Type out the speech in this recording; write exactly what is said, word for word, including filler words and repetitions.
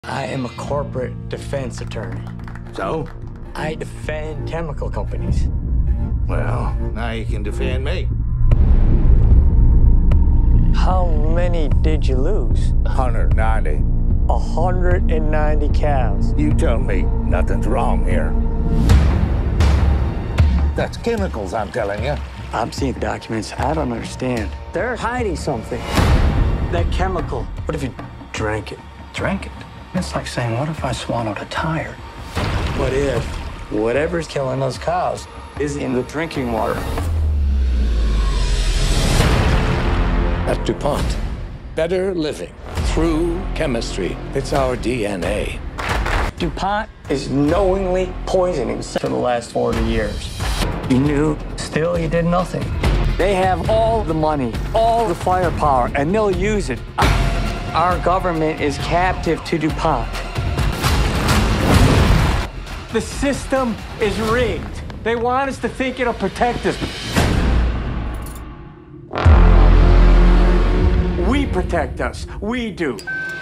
I am a corporate defense attorney. So? I defend chemical companies. Well, now you can defend me. How many did you lose? one hundred ninety. one hundred ninety cows. You tell me nothing's wrong here. That's chemicals, I'm telling you. I'm seeing documents I don't understand. They're hiding something. That chemical. What if you drank it? Drank it? It's like saying, what if I swallowed a tire? What if whatever's killing those cows is in the drinking water? At Dupont, better living through chemistry. It's our D N A. Dupont is knowingly poisoning for the last forty years. You knew, still you did nothing. They have all the money, all the firepower, and they'll use it. Our government is captive to Dupont. The system is rigged. They want us to think it'll protect us. We protect us. We do.